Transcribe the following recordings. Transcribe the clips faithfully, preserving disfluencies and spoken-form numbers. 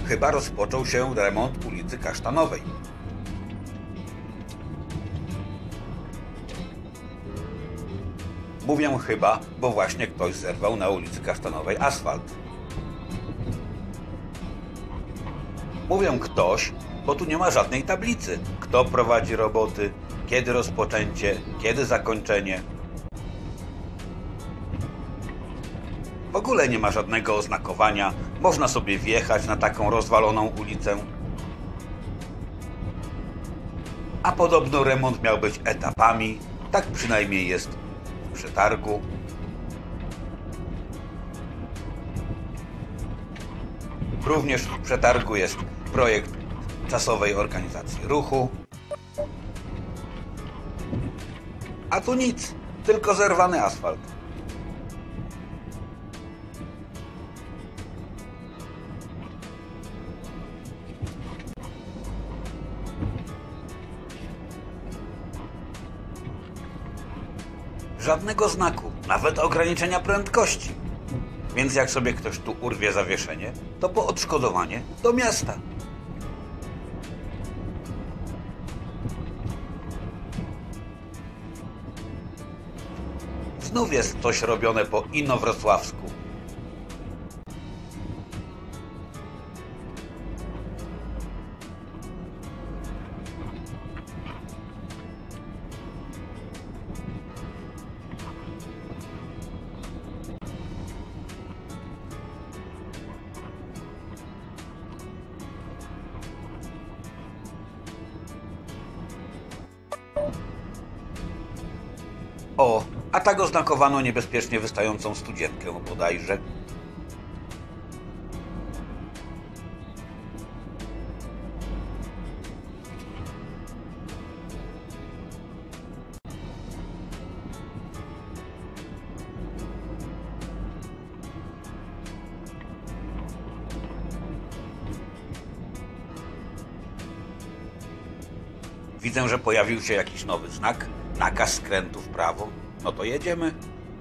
Chyba rozpoczął się remont ulicy Kasztanowej. Mówię chyba, bo właśnie ktoś zerwał na ulicy Kasztanowej asfalt. Mówię ktoś, bo tu nie ma żadnej tablicy. Kto prowadzi roboty, kiedy rozpoczęcie, kiedy zakończenie. W ogóle nie ma żadnego oznakowania. Można sobie wjechać na taką rozwaloną ulicę. A podobno remont miał być etapami. Tak przynajmniej jest w przetargu. Również w przetargu jest projekt czasowej organizacji ruchu. A tu nic, tylko zerwany asfalt. Żadnego znaku, nawet ograniczenia prędkości. Więc jak sobie ktoś tu urwie zawieszenie, to po odszkodowanie do miasta. Znów jest coś robione po inowrocławsku. O, a tak oznakowano niebezpiecznie wystającą studzienkę bodajże. Widzę, że pojawił się jakiś nowy znak. Nakaz skrętu w prawo. No to jedziemy.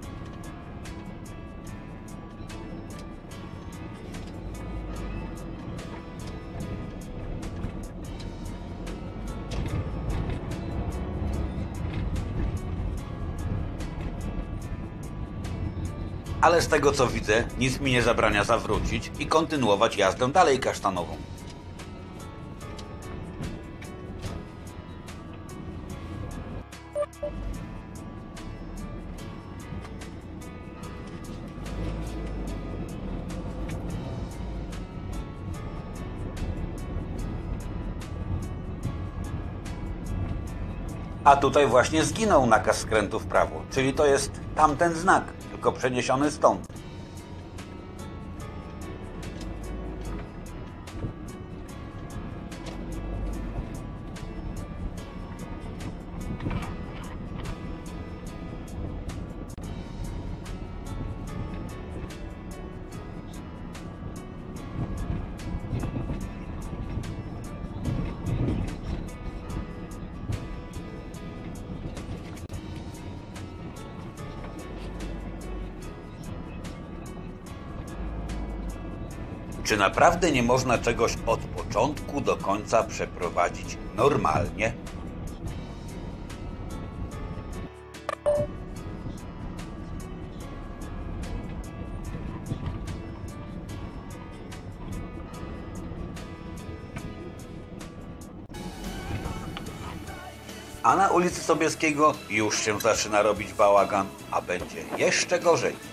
Ale z tego co widzę, nic mi nie zabrania zawrócić i kontynuować jazdę dalej Kasztanową. A tutaj właśnie zginął nakaz skrętu w prawo, czyli to jest tamten znak, tylko przeniesiony stąd. Czy naprawdę nie można czegoś od początku do końca przeprowadzić normalnie? A na ulicy Sobieskiego już się zaczyna robić bałagan, a będzie jeszcze gorzej.